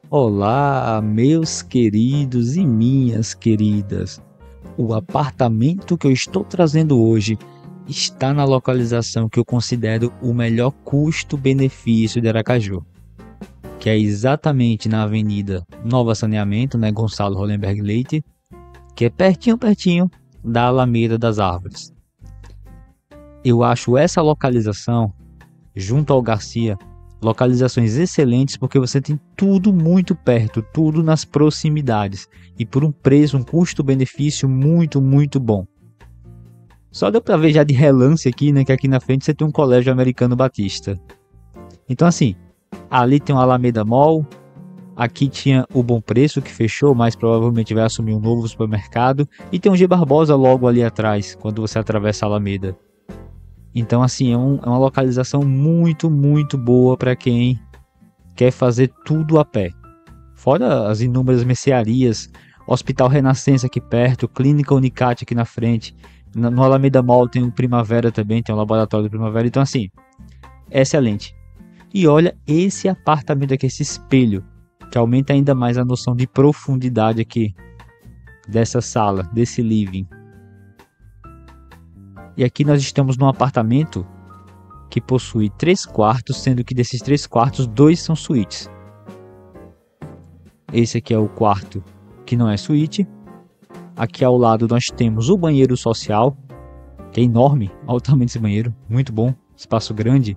Olá, meus queridos e minhas queridas. O apartamento que eu estou trazendo hoje está na localização que eu considero o melhor custo-benefício de Aracaju, que é exatamente na Avenida Nova Saneamento, né, Gonçalo Hollenberg Leite, que é pertinho da Alameda das Árvores. Eu acho essa localização, junto ao Garcia, localizações excelentes porque você tem tudo muito perto, tudo nas proximidades e por um preço, um custo-benefício muito bom. Só deu para ver já de relance aqui, né, que aqui na frente você tem um colégio americano batista. Então assim, ali tem o Alameda Mall, aqui tinha o Bom Preço que fechou, mas provavelmente vai assumir um novo supermercado, e tem o G Barbosa logo ali atrás, quando você atravessa a Alameda. Então assim, é uma localização muito boa para quem quer fazer tudo a pé. Fora as inúmeras mercearias, Hospital Renascença aqui perto, Clínica Unicate aqui na frente. No Alameda Mall tem o Primavera também, tem o Laboratório do Primavera. Então assim, é excelente. E olha esse apartamento aqui, esse espelho, que aumenta ainda mais a noção de profundidade aqui dessa sala, desse living. E aqui nós estamos num apartamento que possui 3 quartos, sendo que desses 3 quartos, 2 são suítes. Esse aqui é o quarto que não é suíte. Aqui ao lado nós temos o banheiro social, que é enorme, olha o tamanho desse banheiro, muito bom, espaço grande.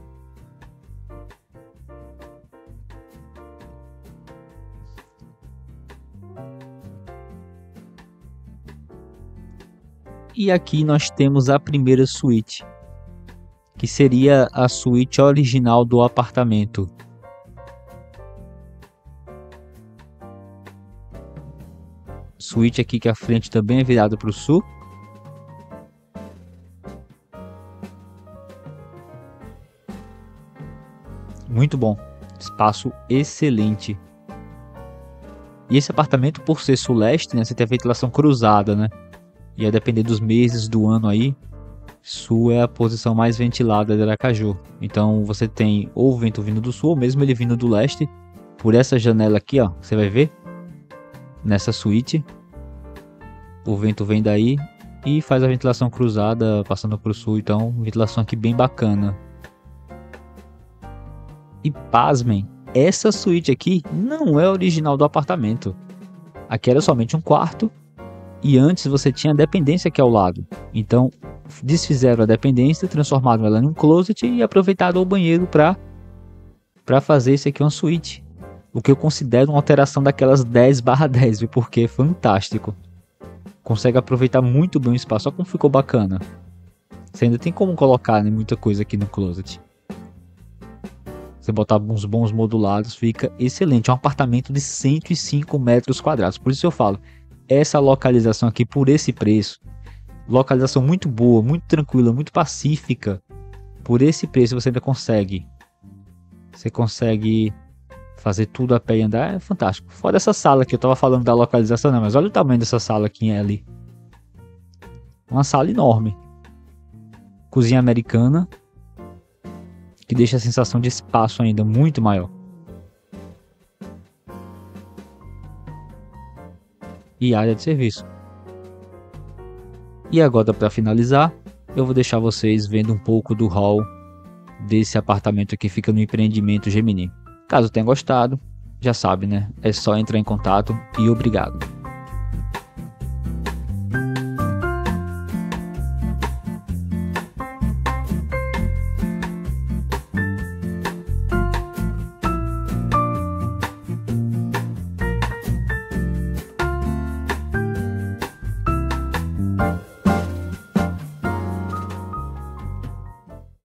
E aqui nós temos a primeira suíte, que seria a suíte original do apartamento. Suíte aqui que a frente também é virada para o sul. Muito bom, espaço excelente. E esse apartamento, por ser sul-leste, né, você tem a ventilação cruzada, né? E a depender dos meses do ano aí, sul é a posição mais ventilada de Aracaju. Então você tem ou o vento vindo do sul, ou mesmo ele vindo do leste. Por essa janela aqui, ó, você vai ver, nessa suíte, o vento vem daí e faz a ventilação cruzada passando para o sul. Então, ventilação aqui bem bacana. E pasmem, essa suíte aqui não é original do apartamento. Aqui era somente um quarto. E antes você tinha a dependência aqui ao lado. Então, desfizeram a dependência, transformaram ela em um closet e aproveitaram o banheiro para fazer isso aqui uma suíte. O que eu considero uma alteração daquelas 10/10, porque é fantástico. Consegue aproveitar muito bem o espaço. Olha como ficou bacana. Você ainda tem como colocar, né, muita coisa aqui no closet. Você botar uns bons modulados, fica excelente. É um apartamento de 105 metros quadrados. Por isso eu falo, essa localização aqui, por esse preço, localização muito boa, muito tranquila, muito pacífica, por esse preço você ainda consegue. Você consegue fazer tudo a pé e andar, é fantástico. Fora essa sala que eu tava falando da localização, não, mas olha o tamanho dessa sala aqui ali. Uma sala enorme. Cozinha americana, que deixa a sensação de espaço ainda muito maior. E área de serviço. E agora, para finalizar, eu vou deixar vocês vendo um pouco do hall desse apartamento que fica no empreendimento Gemini. Caso tenha gostado, já sabe, né? É só entrar em contato e obrigado.